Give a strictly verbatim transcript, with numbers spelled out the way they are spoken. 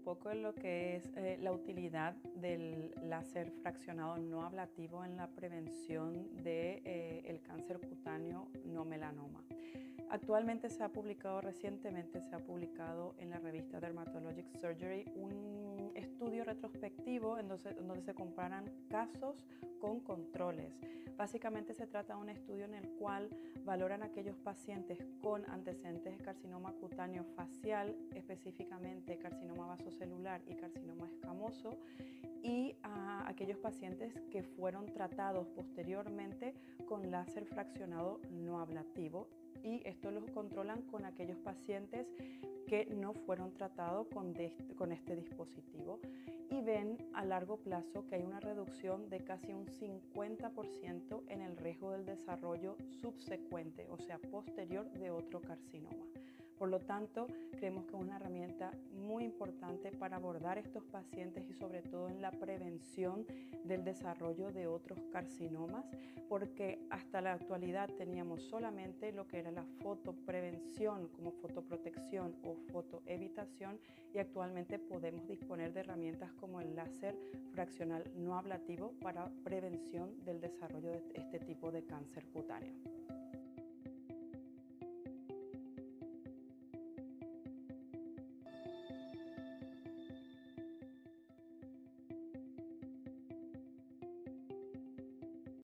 poco de lo que es eh, la utilidad del láser fraccionado no ablativo en la prevención del de, eh, cáncer cutáneo no melanoma. Actualmente se ha publicado, recientemente se ha publicado en la revista Dermatologic Surgery un estudio retrospectivo en donde, donde se comparan casos con controles. Básicamente se trata de un estudio en el cual valoran a aquellos pacientes con antecedentes de carcinoma cutáneo facial, específicamente carcinoma vasocelular y carcinoma escamoso, y a aquellos pacientes que fueron tratados posteriormente con láser fraccionado no ablativo, y esto lo controlan con aquellos pacientes que no fueron tratados con, de, con este dispositivo, y ven a largo plazo que hay una reducción de casi un cincuenta por ciento en el riesgo del desarrollo subsecuente, o sea, posterior de otro carcinoma. Por lo tanto, creemos que es una herramienta muy importante para abordar estos pacientes y sobre todo en la prevención del desarrollo de otros carcinomas, porque hasta la actualidad teníamos solamente lo que era la fotoprevención como fotoprotección o fotoevitación, y actualmente podemos disponer de herramientas como el láser fraccional no ablativo para prevención del desarrollo de este tipo de cáncer cutáneo.